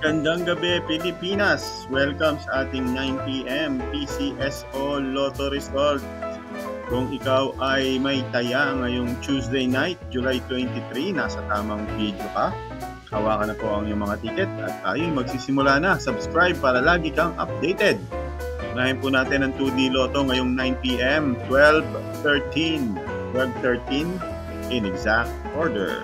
Magandang gabi, Pilipinas! Welcome sa ating 9 p.m. PCSO Lotto Result. Kung ikaw ay may taya ngayong Tuesday night, July 23, nasa tamang video ka. Hawakan na po ang iyong mga ticket at tayo'y magsisimula na. Subscribe para lagi kang updated. Unahin po natin ang 2D Lotto ngayong 9 p.m. 12:13 in exact order.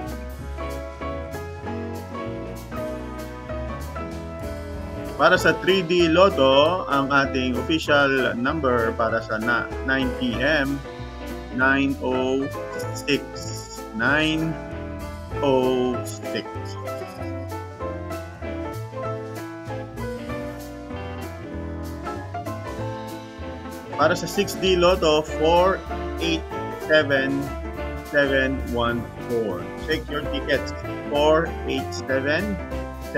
Para sa 3D Lotto, ang ating official number para sa 9 p.m. 906. 906. Para sa 6D Lotto, 487714. Check your tickets. 487714.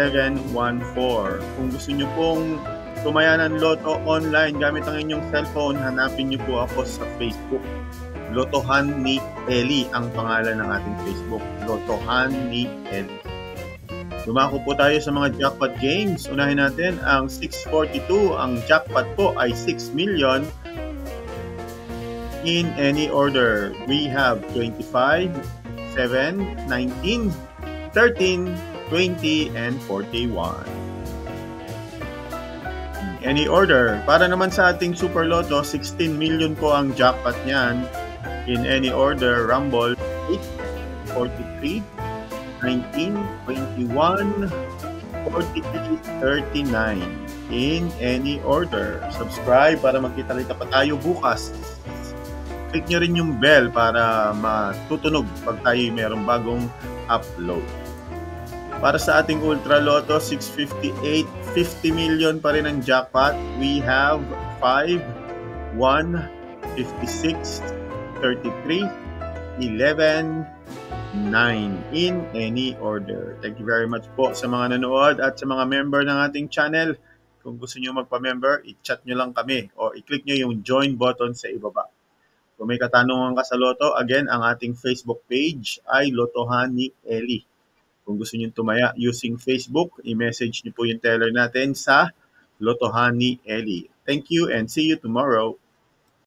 Kung gusto nyo pong tumaya ng Lotto online gamit ang inyong cellphone, hanapin nyo po ako sa Facebook. Lotohan ni Eli ang pangalan ng ating Facebook. Lotohan ni Eli. Dumako po tayo sa mga jackpot games. Unahin natin ang 642. Ang jackpot po ay 6 million. In any order, we have 25, 7, 19, 13, 20, and 41. Any order. Para naman sa ating Super Lotto, 16 million po ang jackpot niyan. In any order, Rumble 8, 43, 19, 21, 43, 39. In any order. Subscribe para magkita-kita pa tayo bukas. Click nyo rin yung bell para matutunog pag tayo mayroong bagong upload. Para sa ating Ultra Lotto, 658, 50 million pa rin ang jackpot. We have 5, 1, 56, 33, 11, 9 in any order. Thank you very much po sa mga nanood at sa mga member ng ating channel. Kung gusto nyo magpa-member, i-chat nyo lang kami o i-click nyo yung join button sa ibaba. Kung may katanungan ka sa Lotto, again, ang ating Facebook page ay Lotohan ni Eli. Kung gusto niyo tumaya using Facebook, i-message niyo po yung teller natin sa Lotohan ni Eli. Thank you and see you tomorrow.